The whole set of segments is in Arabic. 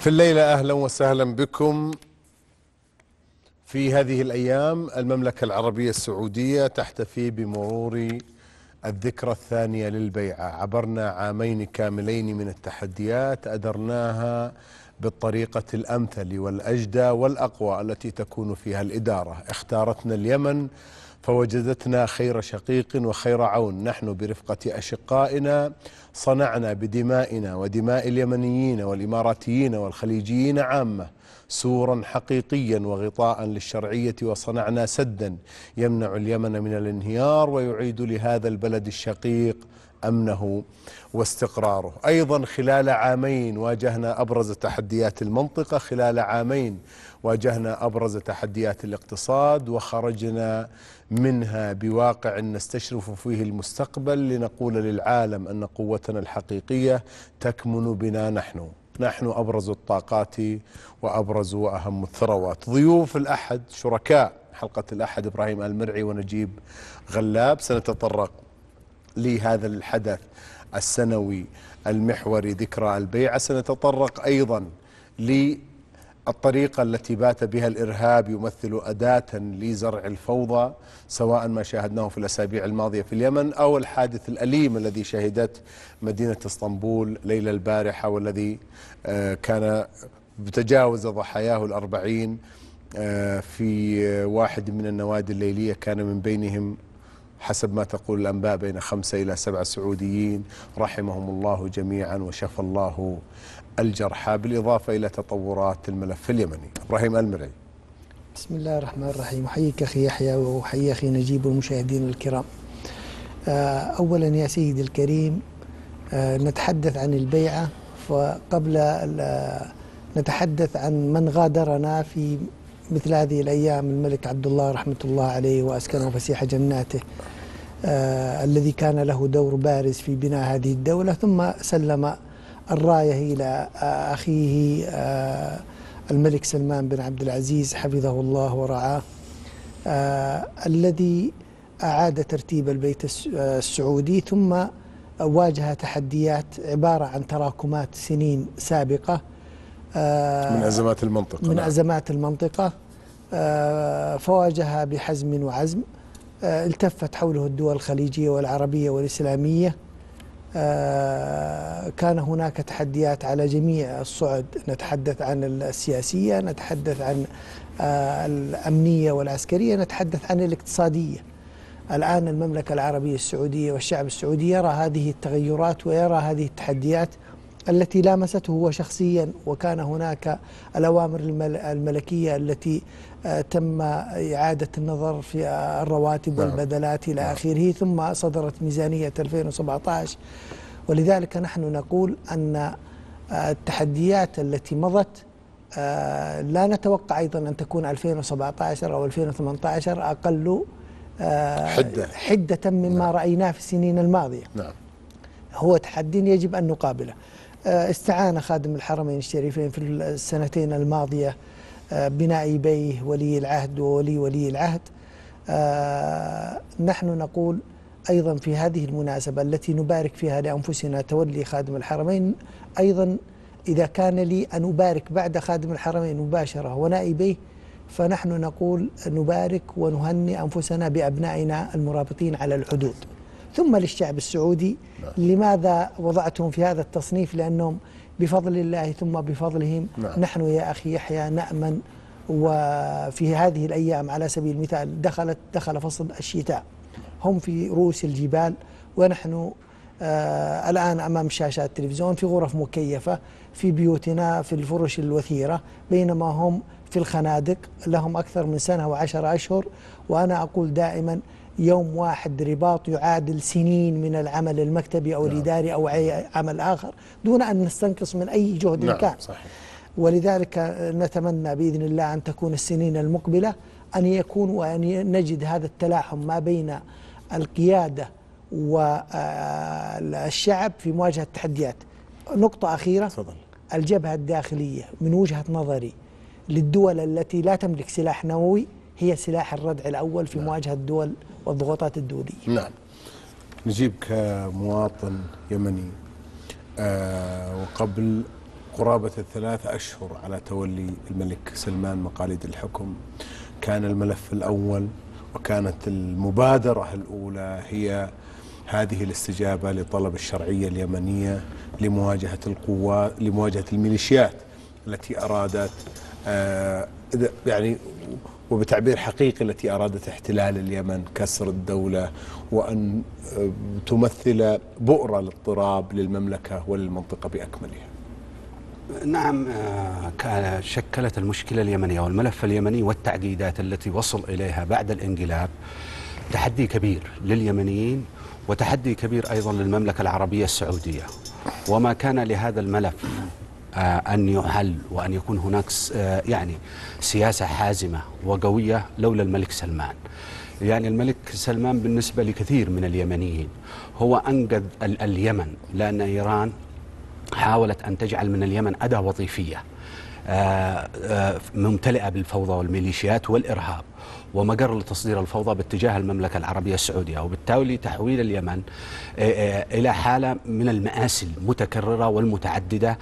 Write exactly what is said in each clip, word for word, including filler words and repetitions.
في الليلة أهلا وسهلا بكم. في هذه الأيام المملكة العربية السعودية تحتفي بمرور الذكرى الثانية للبيعة. عبرنا عامين كاملين من التحديات أدرناها بالطريقة الأمثل والأجدى والأقوى التي تكون فيها الإدارة. اختارتنا اليمن فوجدتنا خير شقيق وخير عون. نحن برفقة أشقائنا صنعنا بدمائنا ودماء اليمنيين والإماراتيين والخليجيين عامة سورا حقيقيا وغطاء للشرعية، وصنعنا سدا يمنع اليمن من الانهيار ويعيد لهذا البلد الشقيق أمنه واستقراره. أيضا خلال عامين واجهنا أبرز تحديات المنطقة، خلال عامين واجهنا أبرز تحديات الاقتصاد وخرجنا منها بواقع نستشرف فيه المستقبل لنقول للعالم أن قوتنا الحقيقية تكمن بنا نحن. نحن أبرز الطاقات وأبرز وأهم الثروات. ضيوف الأحد شركاء حلقة الأحد إبراهيم المرعي ونجيب غلاب. سنتطرق لهذا الحدث السنوي المحوري ذكرى البيعة. سنتطرق أيضا للطريقة التي بات بها الإرهاب يمثل أداة لزرع الفوضى، سواء ما شاهدناه في الأسابيع الماضية في اليمن أو الحادث الأليم الذي شهدت مدينة اسطنبول ليلة البارحة، والذي كان تجاوز ضحاياه الأربعين في واحد من النوادي الليلية، كان من بينهم حسب ما تقول الأنباء بين خمسة إلى سبعة سعوديين رحمهم الله جميعا وشفى الله الجرحى، بالإضافة إلى تطورات الملف اليمني. إبراهيم المرعي. بسم الله الرحمن الرحيم. أحييك أخي يحيى وأحيي أخي نجيب والمشاهدين الكرام. أولا يا سيدي الكريم نتحدث عن البيعة، فقبل نتحدث عن من غادرنا في مثل هذه الأيام الملك عبد الله رحمة الله عليه وأسكنه فسيح جناته، آه الذي كان له دور بارز في بناء هذه الدولة، ثم سلم الراية إلى آه أخيه آه الملك سلمان بن عبد العزيز حفظه الله ورعاه، آه الذي أعاد ترتيب البيت السعودي، ثم واجه تحديات عبارة عن تراكمات سنين سابقة من أزمات المنطقة. من نعم. أزمات المنطقة، فواجهها بحزم وعزم. التفت حوله الدول الخليجية والعربية والإسلامية. كان هناك تحديات على جميع الصعد، نتحدث عن السياسية، نتحدث عن الأمنية والعسكرية، نتحدث عن الاقتصادية. الآن المملكة العربية السعودية والشعب السعودي يرى هذه التغيرات ويرى هذه التحديات التي لامسته هو شخصيا، وكان هناك الأوامر الملكية التي تم إعادة النظر في الرواتب والبدلات إلى آخره، ثم صدرت ميزانية ألفين وسبعة عشر. ولذلك نحن نقول أن التحديات التي مضت لا نتوقع أيضا أن تكون ألفين وسبعة عشر أو ألفين وثمانية عشر أقل حدة, حدة مما نعم. رأيناه في السنين الماضية. نعم. هو تحدي يجب أن نقابله. استعان خادم الحرمين الشريفين في السنتين الماضية بنائبيه ولي العهد وولي ولي العهد. نحن نقول أيضا في هذه المناسبة التي نبارك فيها لأنفسنا تولي خادم الحرمين، أيضا إذا كان لي أن أبارك بعد خادم الحرمين مباشرة ونائبيه، فنحن نقول نبارك ونهنئ أنفسنا بأبنائنا المرابطين على الحدود. ثم للشعب السعودي. نعم. لماذا وضعتهم في هذا التصنيف؟ لأنهم بفضل الله ثم بفضلهم. نعم. نحن يا أخي يحيى نأمن، وفي هذه الأيام على سبيل المثال دخلت دخل فصل الشتاء، هم في رؤوس الجبال ونحن آه الآن أمام شاشات التلفزيون في غرف مكيفة في بيوتنا في الفرش الوثيرة، بينما هم في الخنادق لهم أكثر من سنة وعشر أشهر. وأنا أقول دائما يوم واحد رباط يعادل سنين من العمل المكتبي أو الإداري أو أي عمل آخر دون أن نستنقص من أي جهد. نعم. كان صحيح. ولذلك نتمنى بإذن الله أن تكون السنين المقبلة أن يكون وأن نجد هذا التلاحم ما بين القيادة والشعب في مواجهة التحديات. نقطة أخيرة. فضل. الجبهة الداخلية من وجهة نظري للدول التي لا تملك سلاح نووي هي سلاح الردع الأول في. نعم. مواجهة الدول والضغوطات الدولية. نعم. نجيب كمواطن يمني آه وقبل قرابة الثلاث أشهر على تولي الملك سلمان مقاليد الحكم، كان الملف الأول وكانت المبادرة الأولى هي هذه الاستجابة لطلب الشرعية اليمنية لمواجهة القوات، لمواجهة الميليشيات التي أرادت آه يعني وبتعبير حقيقي التي أرادت احتلال اليمن، كسر الدولة، وأن تمثل بؤرة للاضطراب للمملكة وللمنطقة بأكملها. نعم، كان شكلت المشكلة اليمنية والملف اليمني والتعقيدات التي وصل إليها بعد الانقلاب تحدي كبير لليمنيين وتحدي كبير أيضا للمملكة العربية السعودية. وما كان لهذا الملف أن يحل وأن يكون هناك يعني سياسة حازمة وقوية لولا الملك سلمان. يعني الملك سلمان بالنسبة لكثير من اليمنيين هو أنقذ اليمن، لأن إيران حاولت أن تجعل من اليمن أداة وظيفية ممتلئة بالفوضى والميليشيات والإرهاب ومجر لتصدير الفوضى باتجاه المملكة العربية السعودية، وبالتالي تحويل اليمن إلى حالة من المآسي المتكررة والمتعددة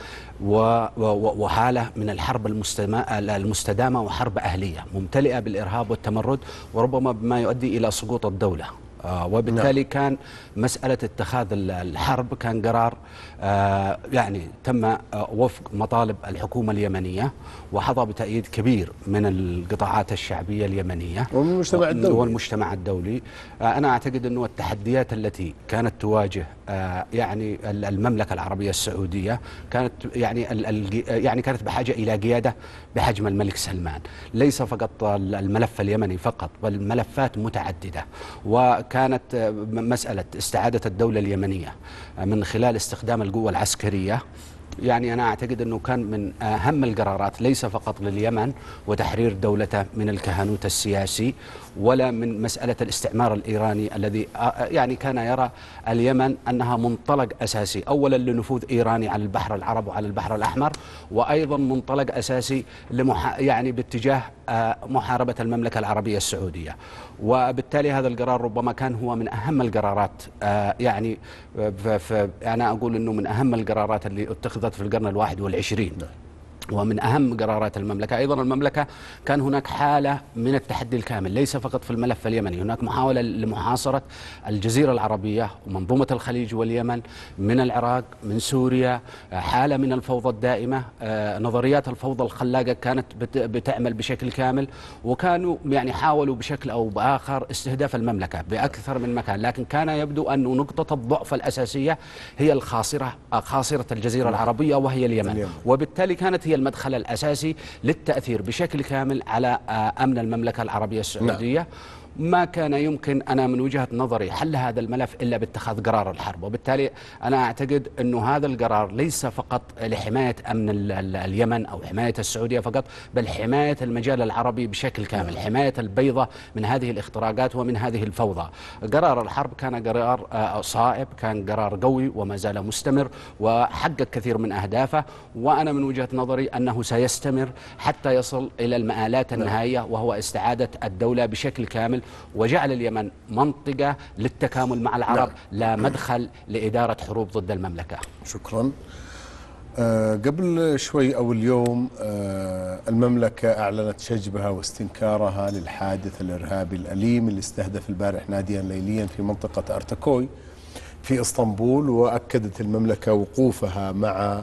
وحالة من الحرب المستدامة وحرب أهلية ممتلئة بالإرهاب والتمرد وربما بما يؤدي إلى سقوط الدولة. آه وبالتالي نعم. كان مسألة اتخاذ الحرب كان قرار آه يعني تم آه وفق مطالب الحكومة اليمنية وحظى بتأييد كبير من القطاعات الشعبية اليمنية ومن المجتمع الدولي والمجتمع الدولي. آه أنا أعتقد أنه التحديات التي كانت تواجه آه يعني المملكة العربية السعودية كانت يعني يعني كانت بحاجة إلى قيادة بحجم الملك سلمان، ليس فقط الملف اليمني فقط بل ملفات متعددة. وكانت مسألة استعادة الدولة اليمنية من خلال استخدام القوة العسكرية، يعني أنا أعتقد أنه كان من أهم القرارات ليس فقط لليمن وتحرير دولته من الكهنوت السياسي ولا من مسألة الاستعمار الإيراني الذي يعني كان يرى اليمن أنها منطلق أساسي أولا لنفوذ إيراني على البحر العربي وعلى البحر الأحمر، وأيضا منطلق أساسي لمح يعني باتجاه محاربة المملكة العربية السعودية. وبالتالي هذا القرار ربما كان هو من أهم القرارات، يعني أنا أقول أنه من أهم القرارات اللي اتخذت في القرن الواحد والعشرين ومن أهم قرارات المملكة. أيضا المملكة كان هناك حالة من التحدي الكامل ليس فقط في الملف اليمني، هناك محاولة لمحاصرة الجزيرة العربية ومنظومة الخليج واليمن من العراق من سوريا، حالة من الفوضى الدائمة. نظريات الفوضى الخلاقة كانت بتعمل بشكل كامل، وكانوا يعني حاولوا بشكل أو بآخر استهداف المملكة بأكثر من مكان، لكن كان يبدو أن نقطة الضعف الأساسية هي الخاصرة خاصرة الجزيرة العربية وهي اليمن، وبالتالي كانت هي المدخل الأساسي للتأثير بشكل كامل على أمن المملكة العربية السعودية. نعم. ما كان يمكن أنا من وجهة نظري حل هذا الملف إلا باتخاذ قرار الحرب، وبالتالي أنا أعتقد أنه هذا القرار ليس فقط لحماية أمن اليمن أو حماية السعودية فقط، بل حماية المجال العربي بشكل كامل، حماية البيضة من هذه الاختراقات ومن هذه الفوضى. قرار الحرب كان قرار صائب، كان قرار قوي وما زال مستمر وحقق كثير من أهدافه، وأنا من وجهة نظري أنه سيستمر حتى يصل إلى المآلات النهائية وهو استعادة الدولة بشكل كامل وجعل اليمن منطقة للتكامل مع العرب، لا مدخل لإدارة حروب ضد المملكة. شكرا. أه قبل شوي أو اليوم أه المملكة أعلنت شجبها واستنكارها للحادث الإرهابي الأليم اللي استهدف البارح ناديا ليليا في منطقة أرتكوي في إسطنبول، وأكدت المملكة وقوفها مع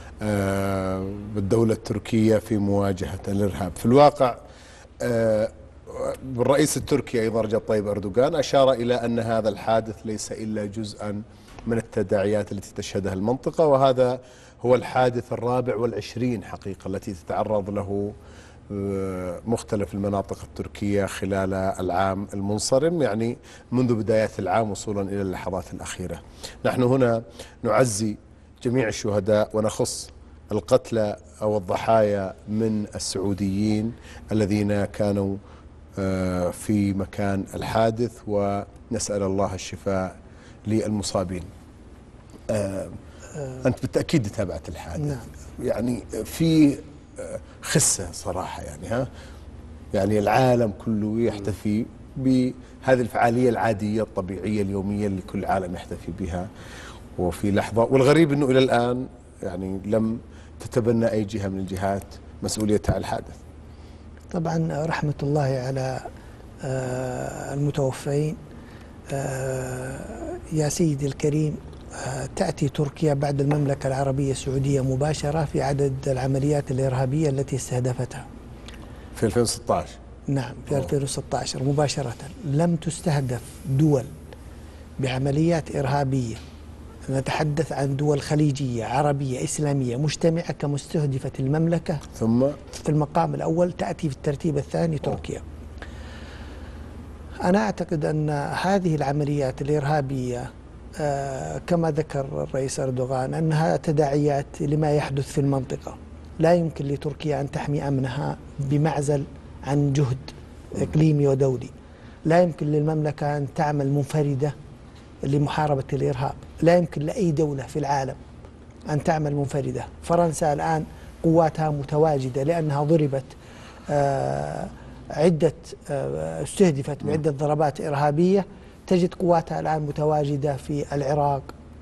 أه الدولة التركية في مواجهة الإرهاب. في الواقع أه الرئيس التركي أيضا رجب طيب أردوغان أشار إلى أن هذا الحادث ليس إلا جزءا من التداعيات التي تشهدها المنطقة، وهذا هو الحادث الرابع والعشرين حقيقة التي تتعرض له مختلف المناطق التركية خلال العام المنصرم، يعني منذ بدايات العام وصولا إلى اللحظات الأخيرة. نحن هنا نعزي جميع الشهداء ونخص القتلى أو الضحايا من السعوديين الذين كانوا في مكان الحادث، ونسأل الله الشفاء للمصابين. أنت بالتأكيد تابعت الحادث. نعم. يعني في خسة صراحة، يعني ها يعني العالم كله يحتفي بهذه الفعالية العادية الطبيعية اليومية اللي كل العالم يحتفي بها، وفي لحظة، والغريب أنه إلى الآن يعني لم تتبنى أي جهة من الجهات مسؤوليتها على الحادث؟ طبعا رحمة الله على المتوفين. يا سيدي الكريم، تأتي تركيا بعد المملكة العربية السعودية مباشرة في عدد العمليات الإرهابية التي استهدفتها في ألفين وستة عشر. نعم، في ألفين وستة عشر مباشرة. لم تستهدف دول بعمليات إرهابية، نتحدث عن دول خليجية عربية إسلامية مجتمعة كما استهدفت المملكة. ثم في المقام الأول تأتي في الترتيب الثاني تركيا. أنا أعتقد أن هذه العمليات الإرهابية آه كما ذكر الرئيس أردوغان أنها تداعيات لما يحدث في المنطقة. لا يمكن لتركيا أن تحمي أمنها بمعزل عن جهد إقليمي ودولي. لا يمكن للمملكة أن تعمل منفردة لمحاربة الإرهاب. لا يمكن لأي دولة في العالم أن تعمل منفردة. فرنسا الآن قواتها متواجدة لأنها ضربت آه عدة آه استهدفت بعدة ضربات إرهابية. تجد قواتها الآن متواجدة في العراق،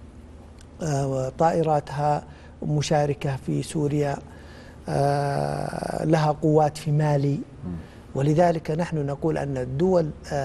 آه طائراتها مشاركة في سوريا، آه لها قوات في مالي. ولذلك نحن نقول أن الدول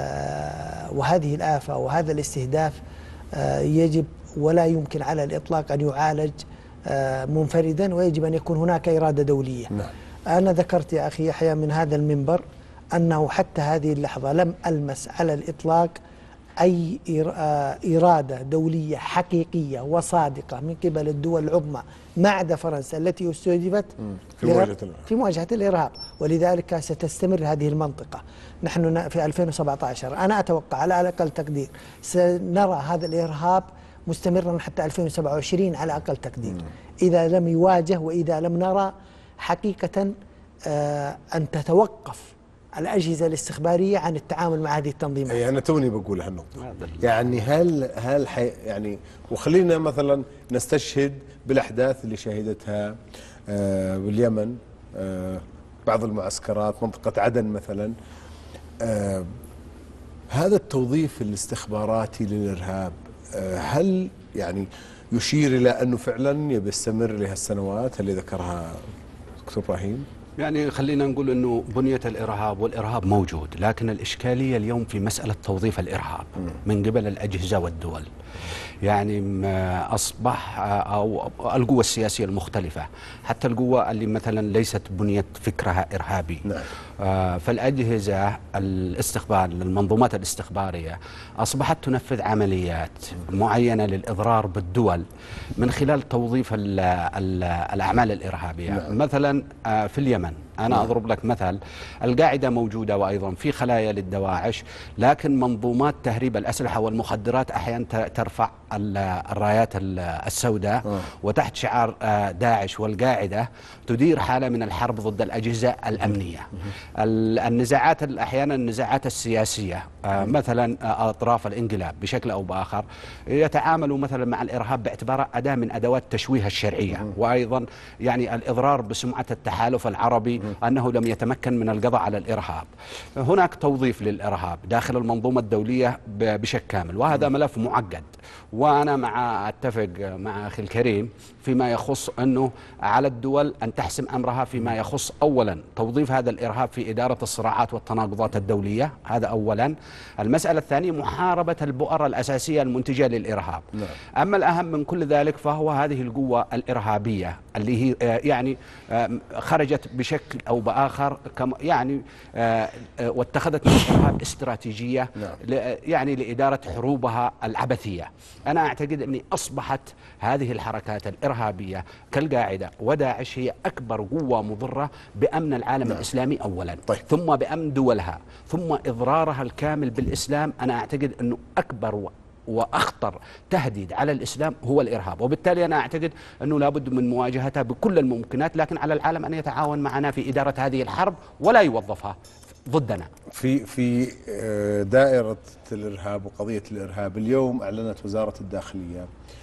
آه وهذه الآفة وهذا الاستهداف آه يجب ولا يمكن على الإطلاق أن يعالج آه منفردا، ويجب أن يكون هناك إرادة دولية. نعم. أنا ذكرت يا أخي يحيى من هذا المنبر أنه حتى هذه اللحظة لم ألمس على الإطلاق أي إرادة دولية حقيقية وصادقة من قبل الدول العظمى ما عدا فرنسا التي استهدفت في مواجهة في مواجهة الإرهاب. ولذلك ستستمر هذه المنطقة. نحن في ألفين وسبعة عشر أنا أتوقع على أقل تقدير سنرى هذا الإرهاب مستمرا حتى ألفين وسبعة وعشرين على أقل تقدير، إذا لم يواجه وإذا لم نرى حقيقة آه أن تتوقف الأجهزة الاستخبارية عن التعامل مع هذه التنظيمات. أي أنا توني بقول هالنقطة. يعني هل هل حي يعني وخلينا مثلا نستشهد بالأحداث اللي شهدتها آه باليمن، آه بعض المعسكرات منطقة عدن مثلا. آه هذا التوظيف الاستخباراتي للإرهاب آه هل يعني يشير إلى أنه فعلا يبي يستمر لهالسنوات اللي ذكرها دكتور إبراهيم؟ يعني خلينا نقول أنه بنية الإرهاب والإرهاب موجود، لكن الإشكالية اليوم في مسألة توظيف الإرهاب من قبل الأجهزة والدول. يعني أصبح أو القوى السياسية المختلفة، حتى القوى اللي مثلا ليست بنية فكرها إرهابي. نعم. فالأجهزة الاستخبار المنظومات الاستخبارية أصبحت تنفذ عمليات معينة للإضرار بالدول من خلال توظيف ال ال الأعمال الإرهابية. نعم. مثلا في اليمن أنا نعم. أضرب لك مثل، القاعدة موجودة وأيضا في خلايا للدواعش، لكن منظومات تهريب الأسلحة والمخدرات أحيانا ترفع الرايات السوداء أوه. وتحت شعار داعش والقاعدة تدير حالة من الحرب ضد الأجهزة الأمنية. النزاعات أحيانا النزاعات السياسية مثلا أطراف الانقلاب بشكل أو بآخر يتعاملوا مثلا مع الإرهاب باعتباره أداة من أدوات تشويه الشرعية، وأيضا يعني الإضرار بسمعة التحالف العربي أنه لم يتمكن من القضاء على الإرهاب. هناك توظيف للإرهاب داخل المنظومة الدولية بشكل كامل، وهذا ملف معقد. وأنا مع أتفق مع أخي الكريم فيما يخص أنه على الدول أن تحسم أمرها فيما يخص أولا توظيف هذا الإرهاب في إدارة الصراعات والتناقضات الدولية، هذا أولا. المسألة الثانية محاربة البؤر الأساسية المنتجة للإرهاب. نعم. أما الأهم من كل ذلك فهو هذه القوة الإرهابية اللي هي يعني خرجت بشكل أو بآخر يعني واتخذت من الإرهاب استراتيجية. نعم. يعني لإدارة حروبها العبثية. أنا أعتقد أني أصبحت هذه الحركات الإرهابية كالقاعدة وداعش هي أكبر قوة مضرة بأمن العالم. نعم. الإسلامي أولا. طيب. ثم بأمن دولها، ثم إضرارها الكامل بالإسلام. أنا أعتقد أنه أكبر وأخطر تهديد على الإسلام هو الإرهاب، وبالتالي أنا أعتقد أنه لابد من مواجهتها بكل الممكنات، لكن على العالم أن يتعاون معنا في إدارة هذه الحرب ولا يوظفها ضدنا. في في دائرة الإرهاب وقضية الإرهاب، اليوم أعلنت وزارة الداخلية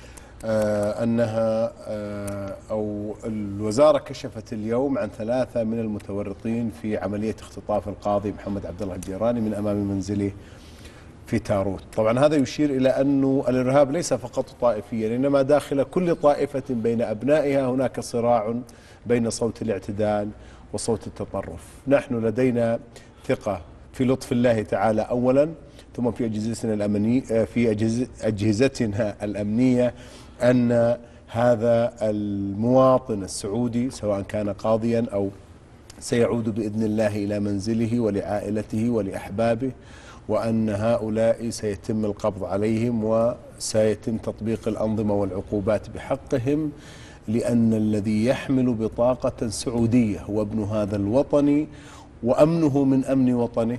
أنها أو الوزارة كشفت اليوم عن ثلاثة من المتورطين في عملية اختطاف القاضي محمد عبد الله الجيراني من أمام منزله في تاروت. طبعا هذا يشير إلى أن الإرهاب ليس فقط طائفيا، إنما داخل كل طائفة بين أبنائها هناك صراع بين صوت الاعتدال وصوت التطرف. نحن لدينا ثقة في لطف الله تعالى أولا، ثم في أجهزتنا الأمنية في أجهزتنا الأمنية، أن هذا المواطن السعودي سواء كان قاضيا أو سيعود بإذن الله إلى منزله ولعائلته ولأحبابه، وأن هؤلاء سيتم القبض عليهم وسيتم تطبيق الأنظمة والعقوبات بحقهم، لأن الذي يحمل بطاقة سعودية هو ابن هذا الوطن وأمنه من أمن وطنه،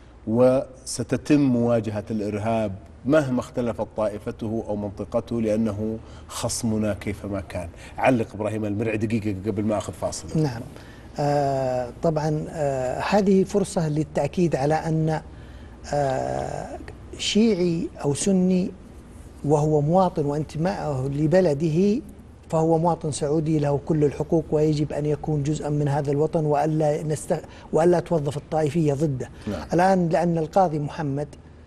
وستتم مواجهة الإرهاب مهما اختلفت طائفته أو منطقته، لأنه خصمنا كيفما كان. علق إبراهيم المرعي دقيقة قبل ما أخذ فاصل. نعم، آه طبعا آه هذه فرصة للتأكيد على أن آه شيعي أو سني وهو مواطن وانتماءه لبلده فهو مواطن سعودي له كل الحقوق، ويجب أن يكون جزءا من هذا الوطن، وألا, نست... وألا توظف الطائفية ضده. نعم. الآن لأن القاضي محمد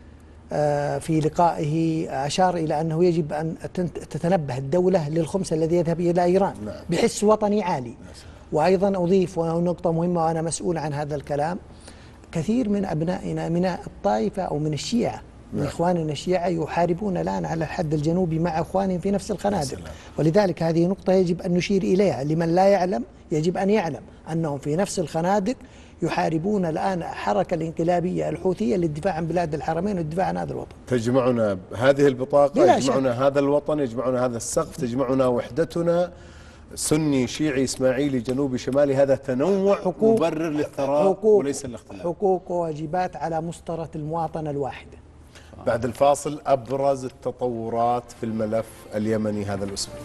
في لقائه أشار إلى أنه يجب أن تتنبه الدولة للخمس الذي يذهب إلى إيران. نعم. بحس وطني عالي. نعم. وأيضا أضيف ونقطة مهمة وأنا مسؤول عن هذا الكلام، كثير من أبنائنا من الطائفة أو من الشيعة من نعم. إخواننا الشيعة يحاربون الآن على الحد الجنوبي مع إخوانهم في نفس الخنادق، ولذلك هذه نقطة يجب أن نشير إليها. لمن لا يعلم يجب أن يعلم أنهم في نفس الخنادق يحاربون الآن حركة الانقلابية الحوثية للدفاع عن بلاد الحرمين والدفاع عن هذا الوطن. تجمعنا هذه البطاقة، يجمعنا هذا الوطن، يجمعنا هذا السقف، تجمعنا وحدتنا. سني شيعي إسماعيلي جنوبي شمالي، هذا تنوع حقوق مبرر للثراء حقوق وليس الاختلاف. حقوق وواجبات على مسطرة المواطنة الواحدة. بعد الفاصل أبرز التطورات في الملف اليمني هذا الأسبوع.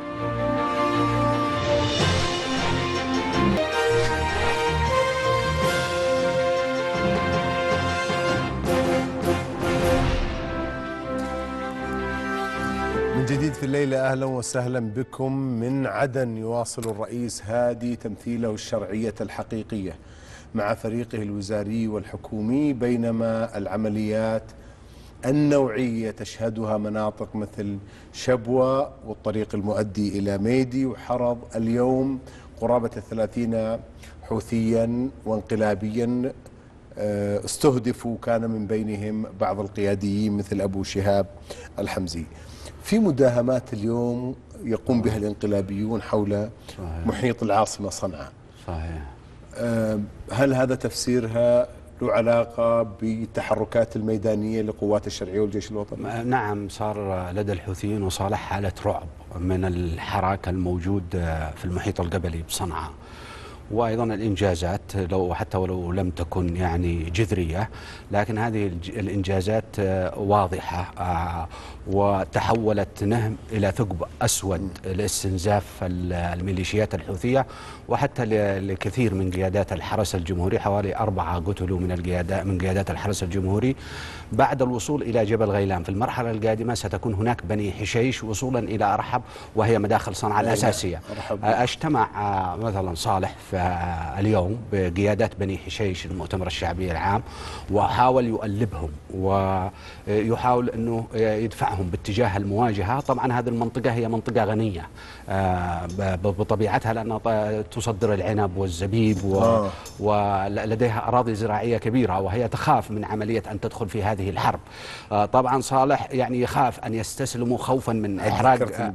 من جديد في الليلة أهلا وسهلا بكم. من عدن يواصل الرئيس هادي تمثيله الشرعية الحقيقية مع فريقه الوزاري والحكومي، بينما العمليات النوعية تشهدها مناطق مثل شبوة والطريق المؤدي إلى ميدي وحرض. اليوم قرابة الثلاثين حوثيا وانقلابيا استهدفوا، كان من بينهم بعض القياديين مثل أبو شهاب الحمزي. في مداهمات اليوم يقوم بها الانقلابيون حول صحيح. محيط العاصمة صنعاء. صحيح. هل هذا تفسيرها له علاقة بالتحركات الميدانية لقوات الشرعية والجيش الوطني؟ نعم، صار لدى الحوثيين وصالح حالة رعب من الحراك الموجود في المحيط القبلي بصنعاء، وأيضا الإنجازات لو حتى ولو لم تكن يعني جذرية، لكن هذه الإنجازات واضحة وتحولت نهم إلى ثقب أسود لاستنزاف الميليشيات الحوثية، وحتى لكثير من قيادات الحرس الجمهوري، حوالي أربعة قتلوا من القيادات من قيادات الحرس الجمهوري بعد الوصول إلى جبل غيلان. في المرحلة القادمة ستكون هناك بني حشيش وصولا إلى أرحب، وهي مداخل صنعاء الأساسية. اجتمع مثلا صالح في اليوم بقيادات بني حشيش المؤتمر الشعبي العام، وحاول يؤلبهم ويحاول أنه يدفعهم باتجاه المواجهة. طبعا هذه المنطقة هي منطقة غنية بطبيعتها، لأنها تصدر العنب والزبيب و... ولديها أراضي زراعية كبيرة، وهي تخاف من عملية أن تدخل في هذه الحرب. طبعا صالح يعني يخاف أن يستسلموا خوفا من إحراق،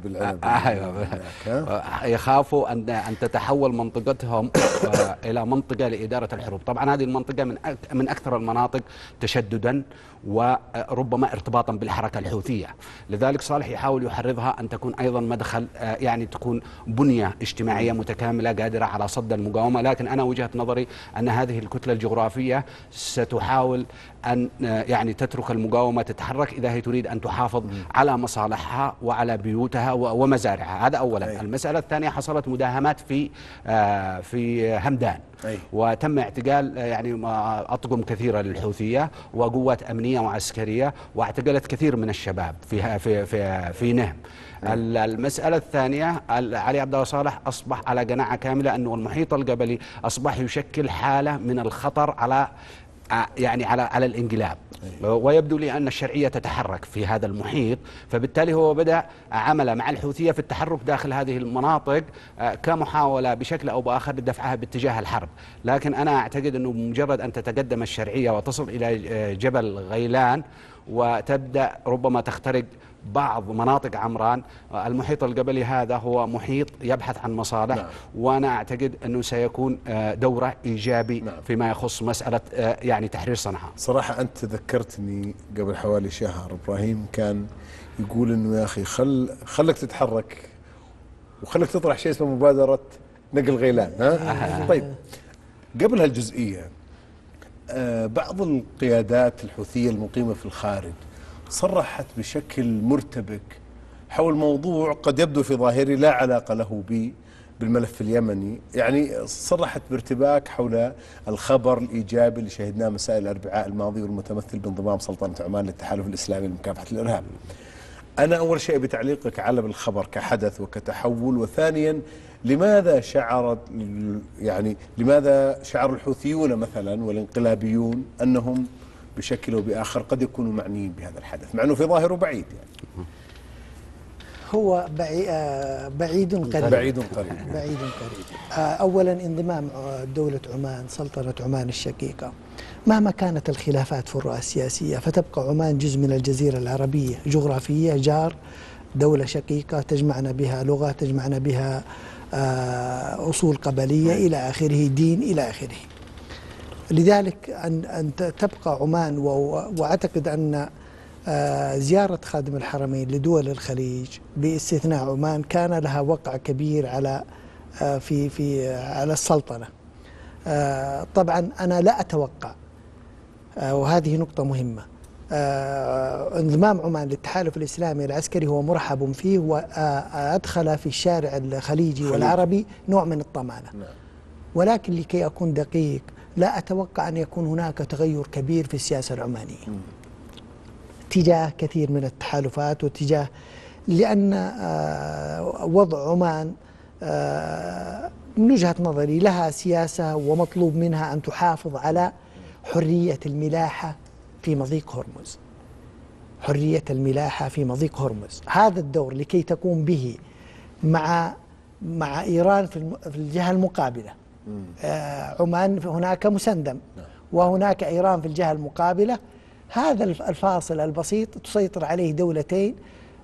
يخافوا أن أن تتحول منطقتهم إلى منطقة لإدارة الحروب. طبعا هذه المنطقة من من أكثر المناطق تشددا وربما ارتباطا بالحركة الحوثية، لذلك صالح يحاول يحرضها أن تكون أيضا مدخل، يعني تكون بنية اجتماعية متكاملة قادرة على صد المقاومة. لكن أنا وجهة نظري أن هذه الكتلة الجغرافية ستحاول أن يعني تترك المقاومة تتحرك إذا هي تريد أن تحافظ على مصالحها وعلى بيوتها ومزارعها. هذا أولا. أي. المسألة الثانية، حصلت مداهمات في آه في همدان. أي. وتم اعتقال يعني أطقم كثيرة للحوثية وقوات أمنية وعسكرية، واعتقلت كثير من الشباب في في في, في نهم. المسألة الثانية، علي عبد الله صالح أصبح على قناعة كاملة أنه المحيط القبلي أصبح يشكل حالة من الخطر على يعني على على الانقلاب، ويبدو لي أن الشرعية تتحرك في هذا المحيط، فبالتالي هو بدأ عمل مع الحوثية في التحرك داخل هذه المناطق كمحاولة بشكل أو بآخر لدفعها باتجاه الحرب. لكن أنا أعتقد أنه بمجرد أن تتقدم الشرعية وتصل إلى جبل غيلان وتبدأ ربما تخترق بعض مناطق عمران، المحيط القبلي هذا هو محيط يبحث عن مصالح. نعم. وأنا أعتقد أنه سيكون دوره إيجابي. نعم. فيما يخص مسألة يعني تحرير صنعاء. صراحة أنت ذكرتني قبل حوالي شهر إبراهيم كان يقول أنه يا أخي خل خلك تتحرك وخلك تطرح شيء اسمه مبادرة نقل غيلان. ها؟ طيب قبل هالجزئية بعض القيادات الحوثية المقيمة في الخارج صرحت بشكل مرتبك حول موضوع قد يبدو في ظاهره لا علاقة له بي بالملف اليمني، يعني صرحت بارتباك حول الخبر الإيجابي اللي شهدناه مساء الأربعاء الماضي والمتمثل بانضمام سلطنة عمان للتحالف الإسلامي لمكافحة الإرهاب. أنا أول شيء بتعليقك على الخبر كحدث وكتحول، وثانيا لماذا شعر يعني لماذا شعر الحوثيون مثلا والانقلابيون أنهم بشكل أو بآخر قد يكونوا معنيين بهذا الحدث مع أنه في ظاهره بعيد؟ يعني هو بعيد قريب بعيد قريب بعيد قريب. أولا انضمام دولة عمان سلطنة عمان الشقيقة مهما كانت الخلافات في الرؤى السياسية فتبقى عمان جزء من الجزيرة العربية جغرافية، جار، دولة شقيقة تجمعنا بها لغة، تجمعنا بها أصول قبلية إلى آخره، دين إلى آخره. لذلك أن أن تبقى عمان، وأعتقد أن زيارة خادم الحرمين لدول الخليج باستثناء عمان كان لها وقع كبير على في في على السلطنة. طبعا أنا لا أتوقع، وهذه نقطة مهمة، انضمام عمان للتحالف الإسلامي العسكري هو مرحب فيه، وأدخل في الشارع الخليجي والعربي نوع من الطمأنة. ولكن لكي أكون دقيق لا أتوقع أن يكون هناك تغير كبير في السياسة العمانية تجاه كثير من التحالفات، وتجاه لأن وضع عمان من وجهة نظري لها سياسة ومطلوب منها أن تحافظ على حرية الملاحة في مضيق هرمز. حرية الملاحة في مضيق هرمز، هذا الدور لكي تقوم به مع مع إيران في الجهة المقابلة. آه عمان هناك مسندم وهناك إيران في الجهة المقابلة، هذا الفاصل البسيط تسيطر عليه دولتين.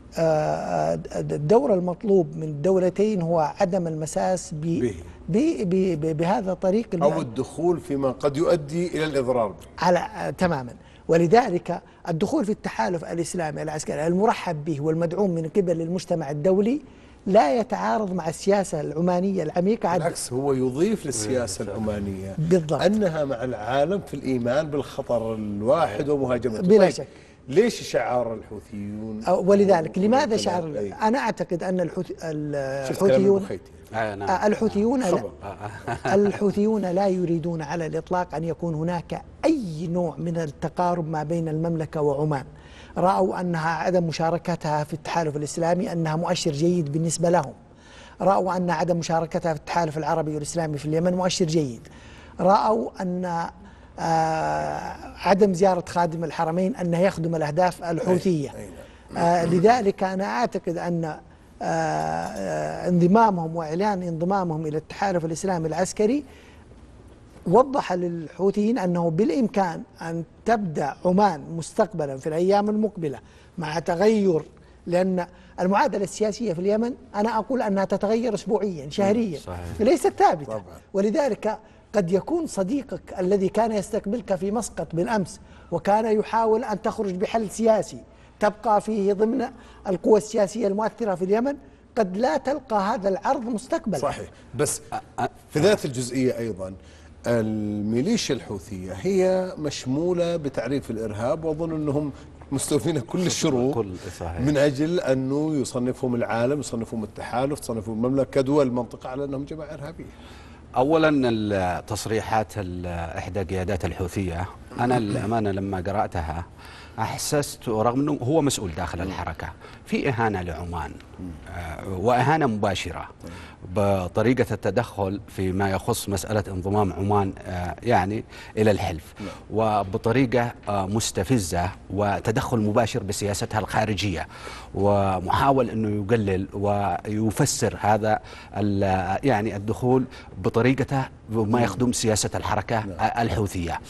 آه الدور المطلوب من الدولتين هو عدم المساس ب بهذا الطريق أو الدخول فيما قد يؤدي إلى الإضرار على آه تماما. ولذلك الدخول في التحالف الإسلامي العسكري المرحب به والمدعوم من قبل المجتمع الدولي لا يتعارض مع السياسة العمانية العميقة، بالعكس هو يضيف للسياسة العمانية بالضبط أنها مع العالم في الإيمان بالخطر الواحد ومهاجمته. بلا طيب شك. ليش شعار الحوثيون؟ ولذلك لماذا شعار؟ أنا أعتقد أن الحوث الحوثيون الحوثيون لا الحوثيون لا يريدون على الإطلاق أن يكون هناك أي نوع من التقارب ما بين المملكة وعمان. رأوا أنها عدم مشاركتها في التحالف الإسلامي أنها مؤشر جيد بالنسبة لهم. رأوا أن عدم مشاركتها في التحالف العربي والإسلامي في اليمن مؤشر جيد. رأوا أن آه عدم زيارة خادم الحرمين أنه يخدم الأهداف الحوثية. آه لذلك أنا أعتقد أن آه آه انضمامهم وإعلان انضمامهم إلى التحالف الإسلامي العسكري وضح للحوثيين أنه بالإمكان أن تبدأ عمان مستقبلا في الأيام المقبلة مع تغير، لأن المعادلة السياسية في اليمن أنا أقول أنها تتغير أسبوعيا شهريا، ليست ثابتة. ولذلك قد يكون صديقك الذي كان يستقبلك في مسقط بالأمس وكان يحاول أن تخرج بحل سياسي تبقى فيه ضمن القوى السياسية المؤثرة في اليمن، قد لا تلقى هذا العرض مستقبلا. صحيح. بس في ذات الجزئية أيضا الميليشيا الحوثية هي مشمولة بتعريف الإرهاب، وأظن أنهم مستوفين كل الشروط من أجل أنه يصنفهم العالم، يصنفهم التحالف، يصنفهم المملكة كدول المنطقة على أنهم جماعة إرهابية. أولا التصريحات إحدى قيادات الحوثية أنا الأمانة لما قرأتها أحسست، رغم أنه هو مسؤول داخل الحركة، في إهانة لعمان وإهانة مباشرة بطريقة التدخل فيما يخص مسألة انضمام عمان يعني إلى الحلف، وبطريقة مستفزة وتدخل مباشر بسياستها الخارجية، ومحاول أنه يقلل ويفسر هذا يعني الدخول بطريقته ما يخدم سياسة الحركة الحوثية.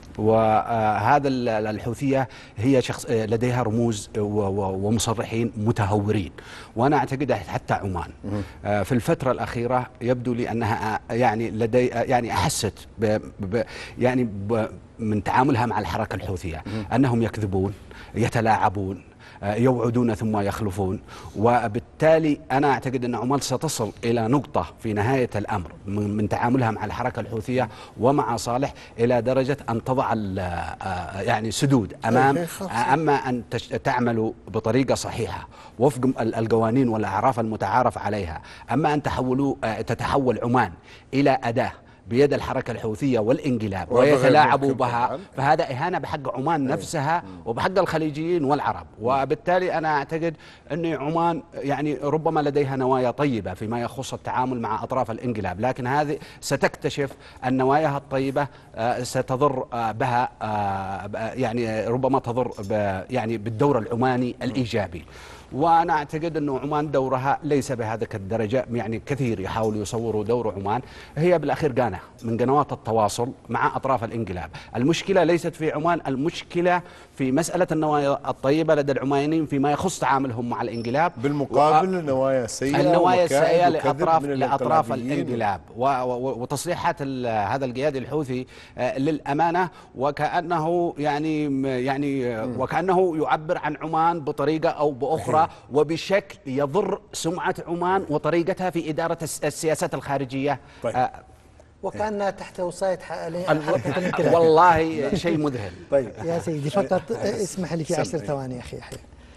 وهذا الحوثية هي شخص لديها رموز ومصرحين متهورين، وأنا أعتقد حتى عمان في الفترة الأخيرة يبدو لي أنها يعني لدي يعني أحست ب ب يعني ب من تعاملها مع الحركة الحوثية أنهم يكذبون، يتلاعبون، يوعدون ثم يخلفون، وبالتالي أنا أعتقد أن عمان ستصل إلى نقطة في نهاية الأمر من تعاملها مع الحركة الحوثية ومع صالح إلى درجة أن تضع يعني سدود أمام أما أن تعملوا بطريقة صحيحة وفق القوانين والأعراف المتعارف عليها، أما أن تحولوا تتحول عمان إلى أداة بيد الحركة الحوثية والانقلاب ويتلاعبوا بها، فهذا إهانة بحق عمان نفسها وبحق الخليجيين والعرب. وبالتالي أنا أعتقد أن عمان يعني ربما لديها نوايا طيبة فيما يخص التعامل مع أطراف الانقلاب، لكن هذه ستكتشف أن نواياها الطيبة ستضر بها يعني ربما تضر يعني بالدور العماني الإيجابي. وأنا أعتقد أن عمان دورها ليس بهذا الدرجة، يعني كثير يحاولوا يصوروا دور عمان هي بالأخير قناة من قنوات التواصل مع أطراف الانقلاب. المشكلة ليست في عمان، المشكلة في مسألة النوايا الطيبة لدى العمانيين فيما يخص تعاملهم مع الانقلاب، بالمقابل النوايا السيئة النوايا السيئة لأطراف لأطراف الانقلاب وتصريحات هذا القيادي الحوثي للأمانة وكأنه يعني يعني وكأنه يعبر عن عمان بطريقة أو بأخرى وبشكل يضر سمعة عمان وطريقتها في إدارة السياسات الخارجية. طيب. آه وكأنها تحت وصاية حركة الانقلاب. والله شيء مذهل. طيب يا سيدي فقط اسمح لي في عشر ثواني أخي يحيى.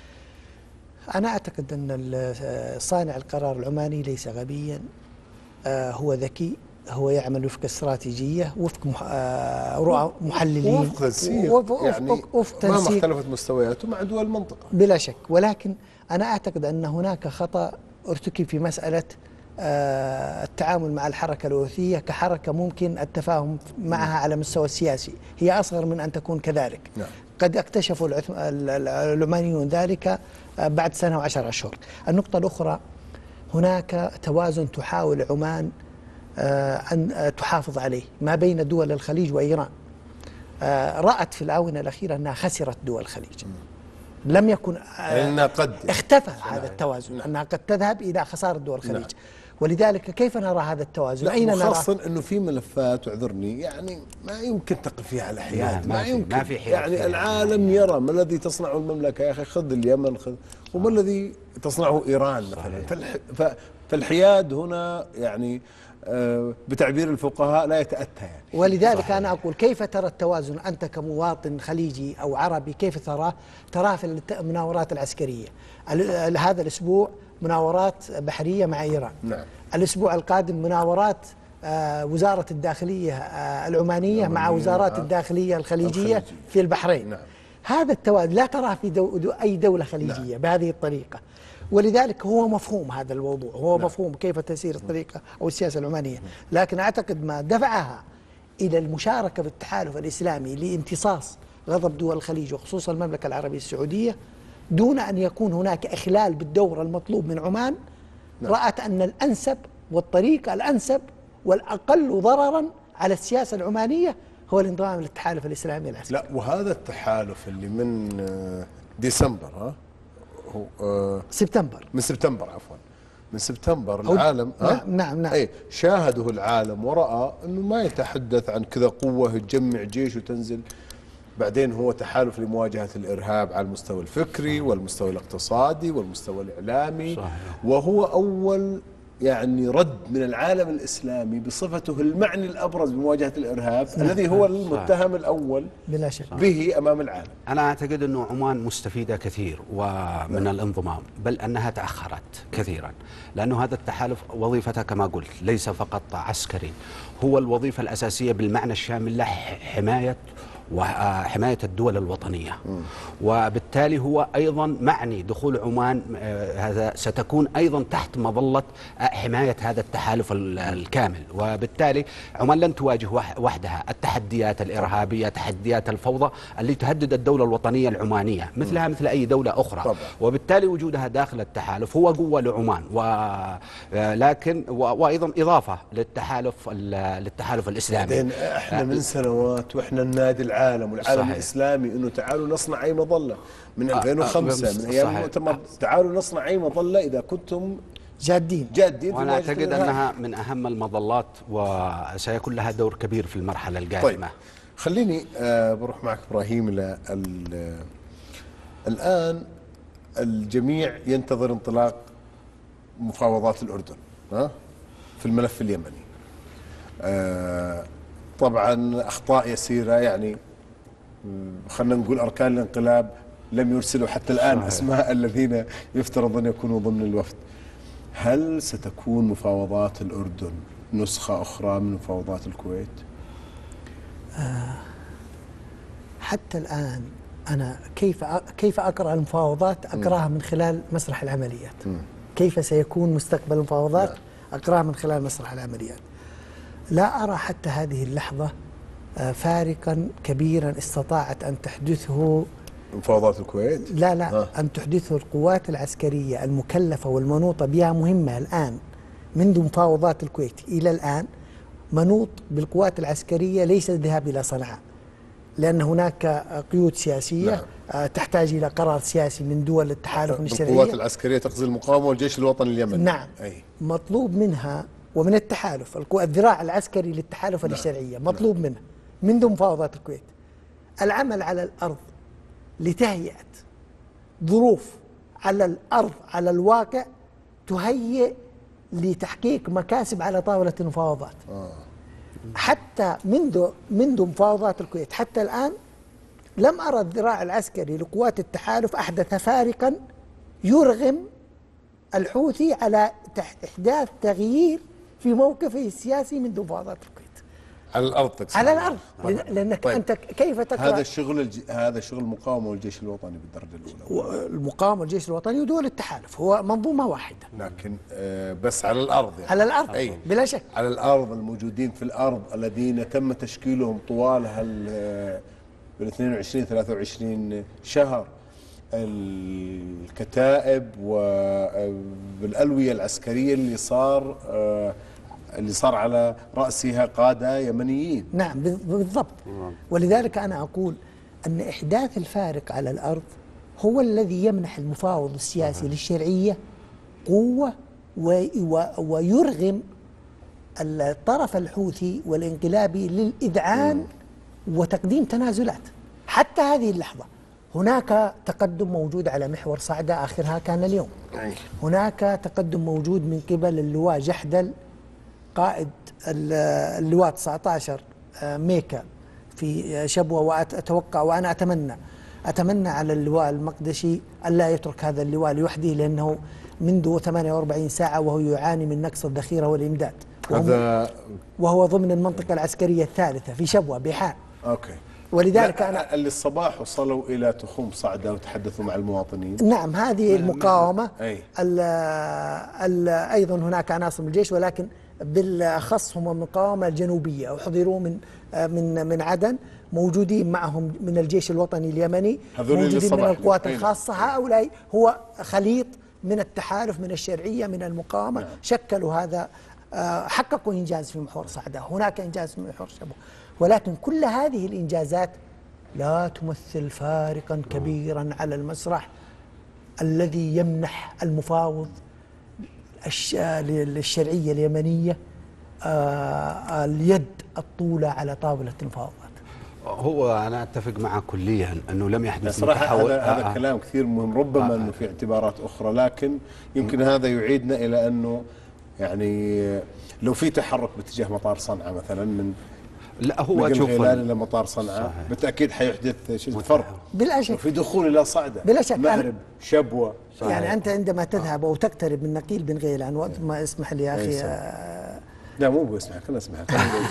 أنا أعتقد أن صانع القرار العماني ليس غبيا، هو ذكي، هو يعمل وفق استراتيجية، وفق رؤى محللين، وفق تنسيق، يعني وفق تنسيق مهما اختلفت مستوياته مع دول المنطقة بلا شك. ولكن أنا أعتقد أن هناك خطأ ارتكب في مسألة التعامل مع الحركة الحوثية كحركة ممكن التفاهم معها على مستوى السياسي، هي أصغر من أن تكون كذلك. نعم. قد اكتشفوا العمانيون ذلك بعد سنة وعشر أشهر. النقطة الأخرى، هناك توازن تحاول عمان أن تحافظ عليه ما بين دول الخليج وإيران. رأت في الآونة الأخيرة أنها خسرت دول الخليج، لم يكن أنها قد اختفى هذا التوازن، أنها قد تذهب إلى خسارة دول الخليج. نعم. ولذلك كيف نرى هذا التوازن؟ أين نرى؟ خاصة أنه في ملفات، واعذرني يعني ما يمكن تقف فيها على حياد، ما, ما يمكن ما في حياد يعني فيها. العالم يرى ما الذي تصنعه المملكة، يا أخي خذ اليمن خذ، وما الذي تصنعه إيران مثلا. فالحياد هنا يعني بتعبير الفقهاء لا يتأتى يعني. ولذلك صحيح. أنا أقول كيف ترى التوازن أنت كمواطن خليجي أو عربي، كيف تراه؟ تراه في المناورات العسكرية. هذا الأسبوع مناورات بحرية مع إيران. نعم. الأسبوع القادم مناورات وزارة الداخلية العمانية مع وزارات الداخلية الخليجية الخليجي. في البحرين. نعم. هذا التوازن لا تراه في دو دو أي دولة خليجية. نعم. بهذه الطريقة. ولذلك هو مفهوم هذا الموضوع، هو نعم. مفهوم كيف تسير الطريقة أو السياسة العمانية. لكن أعتقد ما دفعها إلى المشاركة في التحالف الإسلامي لامتصاص غضب دول الخليج وخصوصا المملكة العربية السعودية دون أن يكون هناك إخلال بالدور المطلوب من عمان. نعم. رأت أن الأنسب والطريقة الأنسب والأقل ضررا على السياسة العمانية هو الانضمام للتحالف الإسلامي العسكري. لا، وهذا التحالف اللي من ديسمبر ها هو سبتمبر من سبتمبر عفوا من سبتمبر العالم نعم نعم, نعم. أي شاهده العالم ورأى أنه ما يتحدث عن كذا قوة تجمع جيش وتنزل، بعدين هو تحالف لمواجهة الإرهاب على المستوى الفكري والمستوى الاقتصادي والمستوى الإعلامي. صحيح. وهو أول يعني رد من العالم الإسلامي بصفته المعني الأبرز بمواجهة الإرهاب. صحيح. الذي هو المتهم الأول بلا شك به أمام العالم. أنا أعتقد أنه عمان مستفيدة كثير ومن الانضمام، بل أنها تأخرت كثيرا، لأنه هذا التحالف وظيفته كما قلت ليس فقط عسكري، هو الوظيفة الأساسية بالمعنى الشامل له حماية وحماية الدول الوطنية. وبالتالي هو أيضا معني دخول عمان هذا ستكون أيضا تحت مظلة حماية هذا التحالف الكامل. وبالتالي عمان لن تواجه وحدها التحديات الإرهابية، تحديات الفوضى اللي تهدد الدولة الوطنية العمانية مثلها مثل أي دولة أخرى طبعا. وبالتالي وجودها داخل التحالف هو قوة لعمان، ولكن وأيضا إضافة للتحالف للتحالف الإسلامي. بعدين احنا من سنوات واحنا النادي العالم والعالم صحيح. الإسلامي انه تعالوا نصنع اي مظلة من ألفين وخمسة من ايام المؤتمر، تعالوا نصنع اي مظلة اذا كنتم جادين جادين. وانا اعتقد انها من اهم المظلات وسيكون لها دور كبير في المرحلة القادمة. طيب خليني آه بروح معك ابراهيم الى الان الجميع ينتظر انطلاق مفاوضات الأردن ها في الملف اليمني. آه طبعا أخطاء يسيرة، يعني خلينا نقول أركان الانقلاب لم يرسلوا حتى الآن صحيح. أسماء الذين يفترض أن يكونوا ضمن الوفد. هل ستكون مفاوضات الأردن نسخة أخرى من مفاوضات الكويت؟ آه حتى الآن أنا كيف كيف أقرأ المفاوضات؟ أقرأها من خلال مسرح العمليات. م. كيف سيكون مستقبل المفاوضات؟ لا. أقرأها من خلال مسرح العمليات. لا أرى حتى هذه اللحظة فارقا كبيرا استطاعت أن تحدثه مفاوضات الكويت. لا لا ها. أن تحدثه القوات العسكرية المكلفة والمنوطة بها مهمة الآن منذ مفاوضات الكويت إلى الآن. منوط بالقوات العسكرية ليس الذهاب إلى صنعاء، لأن هناك قيود سياسية نعم. تحتاج إلى قرار سياسي من دول التحالف الشرعية. القوات العسكرية تقصد المقاومة والجيش الوطني اليمني. نعم. أي. مطلوب منها ومن التحالف الذراع العسكري للتحالف نعم. الشرعية مطلوب نعم. منها منذ مفاوضات الكويت العمل على الأرض لتهيئة ظروف على الأرض على الواقع تهيئ لتحقيق مكاسب على طاولة المفاوضات. آه. حتى منذ منذ مفاوضات الكويت حتى الآن لم أرى الذراع العسكري لقوات التحالف أحدث فارقا يرغم الحوثي على إحداث تغيير في موقفه السياسي منذ مفاوضات الكويت. على الأرض تقصد. على الأرض لأنك طيب. أنت كيف تقرأ هذا الشغل الج... هذا شغل المقاومة والجيش الوطني بالدرجة الأولى. المقاومة والجيش الوطني ودول التحالف هو منظومة واحدة. لكن آه بس على الأرض يعني. على الأرض أي. بلا شك على الأرض الموجودين في الأرض الذين تم تشكيلهم طوال هال بال اثنين وعشرين ثلاثة وعشرين شهر، الكتائب والألوية العسكرية اللي صار آه اللي صار على رأسها قادة يمنيين. نعم بالضبط. ولذلك أنا أقول أن إحداث الفارق على الأرض هو الذي يمنح المفاوض السياسي للشرعية قوة ويرغم الطرف الحوثي والانقلابي للإذعان وتقديم تنازلات. حتى هذه اللحظة هناك تقدم موجود على محور صعدة آخرها كان اليوم. هناك تقدم موجود من قبل اللواء جحدل قائد اللواء تسعة عشر ميكا في شبوة. وأتوقع وأنا أتمنى أتمنى على اللواء المقدشي ألا يترك هذا اللواء لوحده، لأنه منذ ثمانية وأربعين ساعة وهو يعاني من نقص الذخيرة والإمداد، هذا وهو ضمن المنطقة العسكرية الثالثة في شبوة بحان. أوكي. ولذلك أنا اللي الصباح وصلوا إلى تخوم صعدة وتحدثوا مع المواطنين. نعم هذه المقاومة. أي. ال ال أيضا هناك عناصر من الجيش، ولكن بالأخص هم المقاومة الجنوبية وحضروا من من من عدن، موجودين معهم من الجيش الوطني اليمني، موجودين من القوات الخاصة. هؤلاء هو خليط من التحالف من الشرعية من المقاومة. نعم. شكلوا هذا، حققوا إنجاز في محور صعدة، هناك إنجاز في محور شبوة، ولكن كل هذه الإنجازات لا تمثل فارقا كبيرا على المسرح الذي يمنح المفاوض الشرعية اليمنية اليد الطولة على طاولة المفاوضات. هو أنا أتفق معه كليا أنه لم يحدث صراحة هذا, هذا آه كلام كثير مهم، ربما آه أنه في اعتبارات أخرى، لكن يمكن م. هذا يعيدنا إلى أنه يعني لو في تحرك باتجاه مطار صنعاء مثلا من لا هو شوف الى مطار صنعاء بالتاكيد حيحدث فرق بلا شك، وفي دخول الى صعده بلا شك، مأرب شبوه. يعني انت عندما تذهب او تقترب من نقيل بن غيلان، ما اسمح لي يا اخي لا مو بسمع، خلنا نسمع.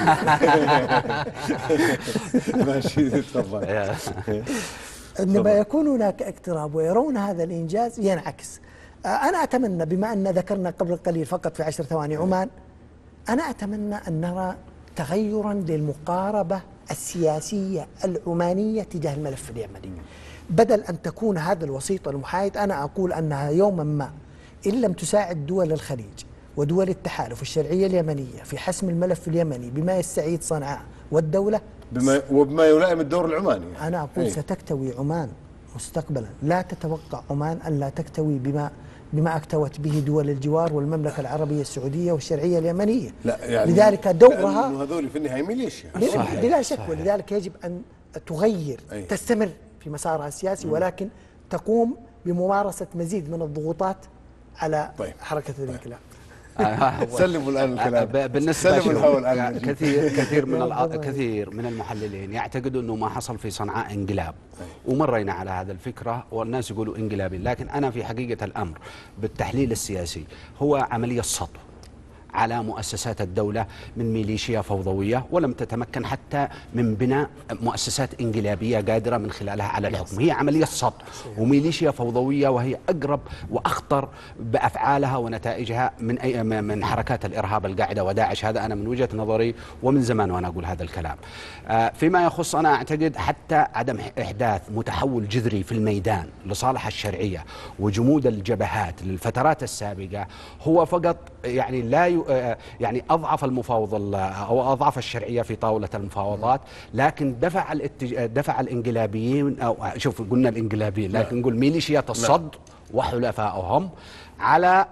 ماشي تفضل. عندما يكون هناك اقتراب ويرون هذا الإنجاز ينعكس. أنا أتمنى، بما أن ذكرنا قبل قليل فقط في عشر ثواني عمان، أنا أتمنى أن نرى تغيرا للمقاربة السياسية العمانية تجاه الملف اليمني، بدل أن تكون هذا الوسيط المحايد. أنا أقول أنها يوما ما إن لم تساعد دول الخليج ودول التحالف الشرعية اليمنية في حسم الملف اليمني بما يستعيد صنعاء والدولة بما وبما يلائم الدور العماني. أنا أقول أي. ستكتوي عمان مستقبلا. لا تتوقع عمان أن لا تكتوي بما بما اكتوت به دول الجوار والمملكة العربية السعودية والشرعية اليمنية. لا يعني لذلك دورها هذول في النهاية ميليشيا بلا شك، ولذلك يجب أن تغير أي. تستمر في مسارها السياسي، ولكن تقوم بممارسة مزيد من الضغوطات على طيب. حركة الانقلاب. سلموا الان الكلام. بالنسبه سلموا الان كثير كثير من كثير من المحللين يعتقدوا انه ما حصل في صنعاء انقلاب، ومرينا على هذا الفكره والناس يقولوا انقلابي، لكن انا في حقيقه الامر بالتحليل السياسي هو عمليه سطو على مؤسسات الدولة من ميليشيا فوضوية، ولم تتمكن حتى من بناء مؤسسات انقلابية قادرة من خلالها على الحكم. هي عملية سطو وميليشيا فوضوية، وهي أقرب وأخطر بأفعالها ونتائجها من أي من حركات الإرهاب القاعدة وداعش. هذا أنا من وجهة نظري ومن زمان وأنا أقول هذا الكلام. فيما يخص، أنا أعتقد حتى عدم إحداث متحول جذري في الميدان لصالح الشرعية وجمود الجبهات للفترات السابقة هو فقط يعني لا ي... يعني أضعف المفاوض أو أضعف الشرعية في طاولة المفاوضات، لكن دفع الاتج... دفع الإنقلابيين، أو شوف قلنا الإنقلابيين لكن نقول ميليشيات الصد وحلفائهم على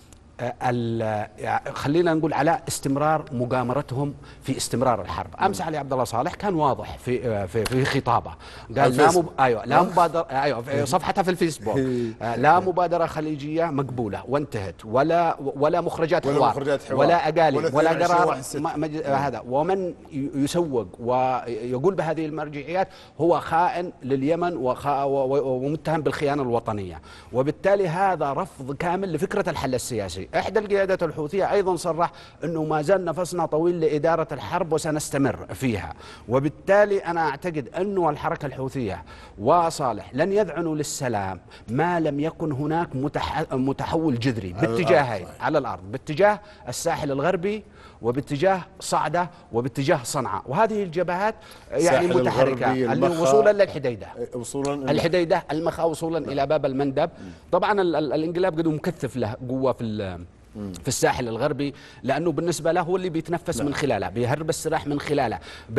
خلينا نقول على استمرار مغامرتهم في استمرار الحرب. امس علي عبد الله صالح كان واضح في في في خطابه، قال لا مب... ايوه لا مبادره، ايوه في صفحتها في الفيسبوك، لا مبادره خليجيه مقبوله وانتهت، ولا ولا مخرجات ولا حوار مخرجات حوار ولا اقاليم ولا قرار مج... هذا. ومن يسوق ويقول بهذه المرجعيات هو خائن لليمن وخا... ومتهم بالخيانه الوطنيه، وبالتالي هذا رفض كامل لفكره الحل السياسي. إحدى القيادات الحوثية أيضا صرح أنه ما زال نفسنا طويل لإدارة الحرب وسنستمر فيها، وبالتالي أنا أعتقد أنه الحركة الحوثية وصالح لن يذعنوا للسلام ما لم يكن هناك متح... متحول جذري باتجاهين على الأرض، باتجاه الساحل الغربي وباتجاه صعدة وباتجاه صنعاء، وهذه الجبهات يعني متحركة اللي وصولا للحديدة، وصولا الحديدة المخا، وصولا إلى باب المندب. طبعا الانقلاب قد مكثف له قوة في في الساحل الغربي، لأنه بالنسبة له هو اللي بيتنفس من خلاله، بيهرب السلاح من خلاله،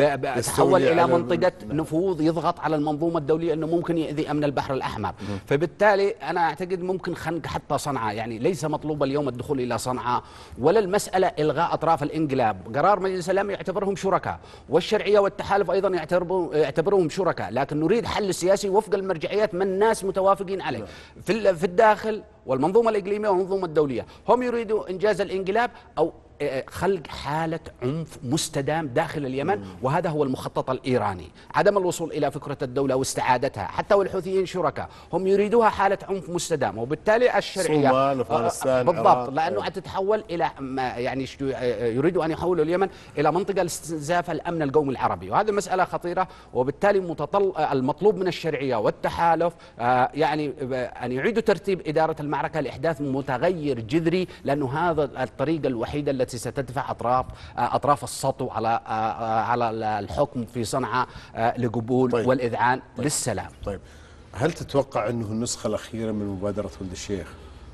تحول إلى منطقة نفوذ يضغط على المنظومة الدولية أنه ممكن يؤذي أمن البحر الأحمر. فبالتالي أنا أعتقد ممكن خنق حتى صنعاء، يعني ليس مطلوب اليوم الدخول إلى صنعاء ولا المسألة إلغاء أطراف الانقلاب. قرار مجلس السلام يعتبرهم شركاء، والشرعية والتحالف أيضا يعتبرهم شركاء، لكن نريد حل سياسي وفق المرجعيات من الناس متوافقين عليه في في الداخل والمنظومة الإقليمية والمنظومة الدولية. هم يريدوا إنجاز الانقلاب أو خلق حالة عنف مستدام داخل اليمن، وهذا هو المخطط الإيراني، عدم الوصول إلى فكرة الدولة واستعادتها. حتى والحوثيين شركاء هم يريدوها حالة عنف مستدام، وبالتالي الشرعية صومال أفغانستان بالضبط، لأنه تتحول إلى يعني يريدوا أن يحولوا اليمن إلى منطقة لاستنزاف الأمن القومي العربي، وهذه مسألة خطيرة. وبالتالي متطل المطلوب من الشرعية والتحالف يعني أن يعيدوا ترتيب إدارة المعركة لإحداث متغير جذري، لأنه هذا الطريقة الوحيدة التي ستدفع أطراف أطراف السطو على على الحكم في صنعاء لقبول طيب. والإذعان طيب. للسلام. طيب، هل تتوقع أنه النسخة الأخيرة من مبادرة ولد الشيخ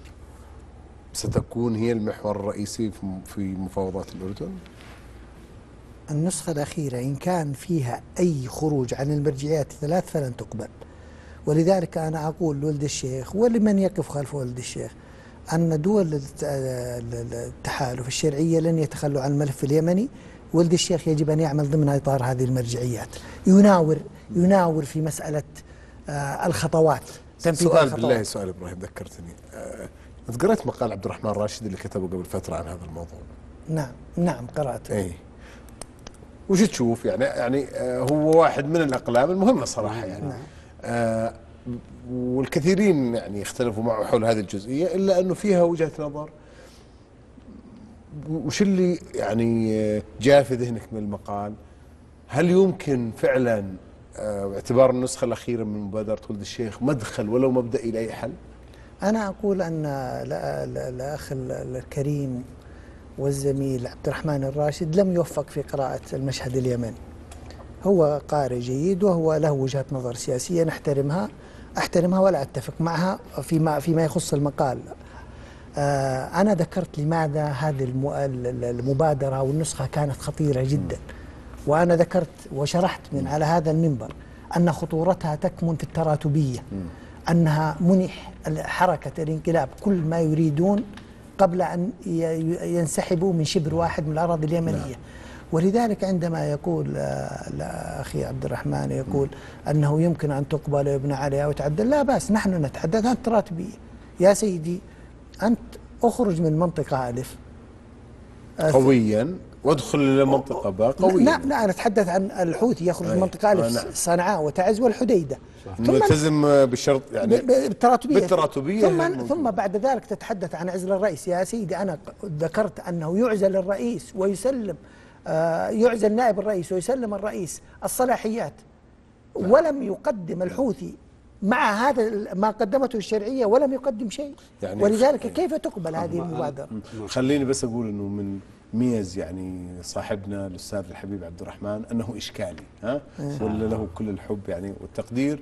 ستكون هي المحور الرئيسي في مفاوضات الأردن؟ النسخة الأخيرة إن كان فيها أي خروج عن المرجعيات الثلاث فلن تقبل، ولذلك أنا أقول لولد الشيخ ولمن يقف خلف ولد الشيخ أن دول التحالف الشرعية لن يتخلوا عن الملف اليمني. ولد الشيخ يجب أن يعمل ضمن إطار هذه المرجعيات، يناور يناور في مسألة الخطوات، تنفيذ سؤال الخطوات. بالله سؤال إبراهيم ذكرتني، أه قرأت مقال عبد الرحمن راشد اللي كتبه قبل فترة عن هذا الموضوع؟ نعم نعم قرأته. أي وش تشوف؟ يعني يعني هو واحد من الأقلام المهمة صراحة يعني نعم. أه والكثيرين يعني اختلفوا معه حول هذه الجزئية، إلا أنه فيها وجهة نظر وش اللي يعني جاء في ذهنك من المقال؟ هل يمكن فعلا باعتبار النسخة الأخيرة من مبادرة ولد الشيخ مدخل ولو مبدئي لأي حل؟ أنا أقول أن الأخ الكريم والزميل عبد الرحمن الراشد لم يوفق في قراءة المشهد اليمني. هو قارئ جيد وهو له وجهة نظر سياسية نحترمها أحترمها ولا أتفق معها فيما فيما يخص المقال. آه أنا ذكرت لماذا هذه المبادرة أو النسخة كانت خطيرة جدا، وأنا ذكرت وشرحت من على هذا المنبر أن خطورتها تكمن في التراتبية، أنها منح حركة الانقلاب كل ما يريدون قبل أن ينسحبوا من شبر واحد من الأراضي اليمنية. ولذلك عندما يقول أخي عبد الرحمن يقول أنه يمكن أن تقبل ويبنى عليها وتعدل، لا بأس، نحن نتحدث عن التراتبية. يا سيدي أنت أخرج من منطقة ألف قويا وادخل إلى منطقة باء قويا. لا لا أنا أتحدث عن الحوثي يخرج من منطقة ألف نعم. صنعاء وتعز والحديدة، ملتزم بالشرط يعني بالتراتبية بالتراتبية ثم ثم بعد ذلك تتحدث عن عزل الرئيس. يا سيدي أنا ذكرت أنه يعزل الرئيس ويسلم آه يعزل نائب الرئيس ويسلم الرئيس الصلاحيات، ولم يقدم الحوثي مع هذا ما قدمته الشرعية ولم يقدم شيء يعني. ولذلك كيف تقبل هذه المبادرة؟ خليني بس أقول أنه من ميز يعني صاحبنا الأستاذ الحبيب عبد الرحمن أنه إشكالي، ها ولا له كل الحب يعني والتقدير،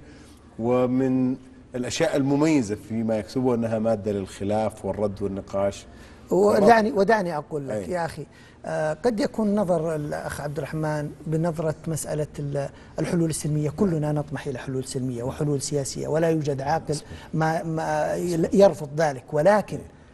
ومن الأشياء المميزة فيما يكتبه أنها مادة للخلاف والرد والنقاش. ودعني ودعني أقول لك أي. يا أخي آه قد يكون نظر الأخ عبد الرحمن بنظرة مسألة الحلول السلمية، كلنا نطمح إلى حلول سلمية وحلول سياسية ولا يوجد عاقل ما, ما يرفض ذلك، ولكن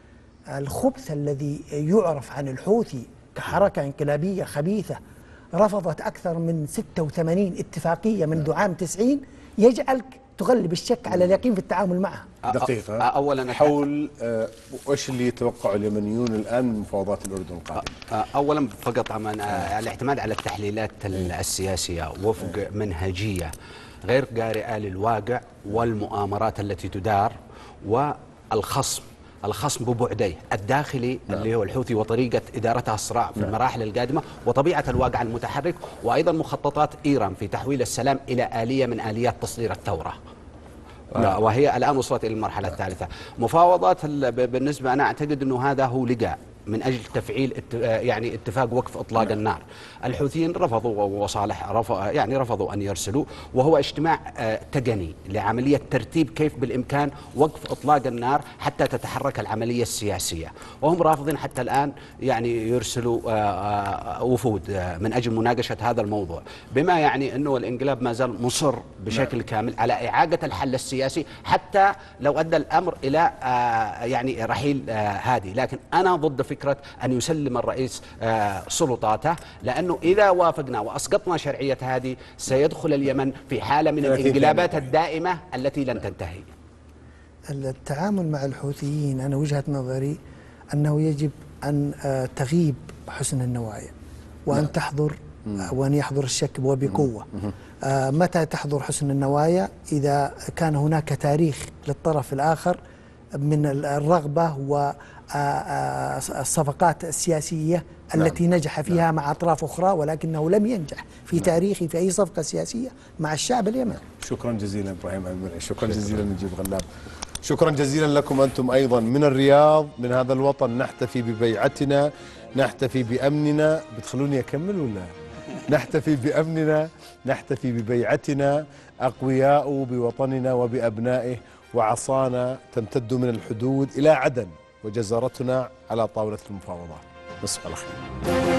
الخبث الذي يعرف عن الحوثي كحركة انقلابية خبيثة رفضت أكثر من ستة وثمانين اتفاقية منذ عام تسعين يجعلك تغلب الشك على اليقين في التعامل معها. دقيقة أولا حول وإيش اللي يتوقع اليمنيون الآن من مفاوضات الأردن القادمة؟ أولا فقط عن الاعتماد على التحليلات السياسية وفق منهجية غير قارئة للواقع والمؤامرات التي تدار والخصم الخصم ببعديه الداخلي نعم. اللي هو الحوثي وطريقة إدارتها الصراع في نعم. المراحل القادمة وطبيعة الواقع المتحرك، وأيضا مخططات إيران في تحويل السلام إلى آلية من آليات تصدير الثورة نعم. وهي الآن وصلت إلى المرحلة نعم. الثالثة. مفاوضات بالنسبة أنا أعتقد أنه هذا هو لقاء من أجل تفعيل يعني اتفاق وقف إطلاق نعم. النار. الحوثيين رفضوا وصالح رفض يعني رفضوا أن يرسلوا، وهو اجتماع تقني لعملية ترتيب كيف بالإمكان وقف إطلاق النار حتى تتحرك العملية السياسية، وهم رافضين حتى الآن يعني يرسلوا وفود من أجل مناقشة هذا الموضوع، بما يعني أنه الانقلاب ما زال مصر بشكل نعم. كامل على إعادة الحل السياسي حتى لو أدى الأمر إلى يعني رحيل هادي. لكن أنا ضد فكرة أن يسلم الرئيس سلطاته، لأنه إذا وافقنا وأسقطنا شرعية هذه سيدخل اليمن في حالة من الانقلابات الدائمة التي لن تنتهي. التعامل مع الحوثيين أنا وجهة نظري أنه يجب أن تغيب حسن النوايا وأن تحضر وأن يحضر الشك وبقوة. متى تحضر حسن النوايا؟ إذا كان هناك تاريخ للطرف الآخر من الرغبة والصفقات السياسية التي نعم. نجح فيها نعم. مع أطراف أخرى، ولكنه لم ينجح في نعم. تاريخه في أي صفقة سياسية مع الشعب اليمني. شكرا جزيلا إبراهيم المرعي، شكرا جزيلا نجيب غلاب، شكرا جزيلا لكم أنتم أيضا من الرياض، من هذا الوطن نحتفي ببيعتنا، نحتفي بأمننا. بتخلوني أكمل ولا؟ نحتفي بأمننا، نحتفي ببيعتنا، أقوياء بوطننا وبأبنائه، وعصانا تمتد من الحدود إلى عدن، وجزرتنا على طاولة المفاوضات. نصف على خير.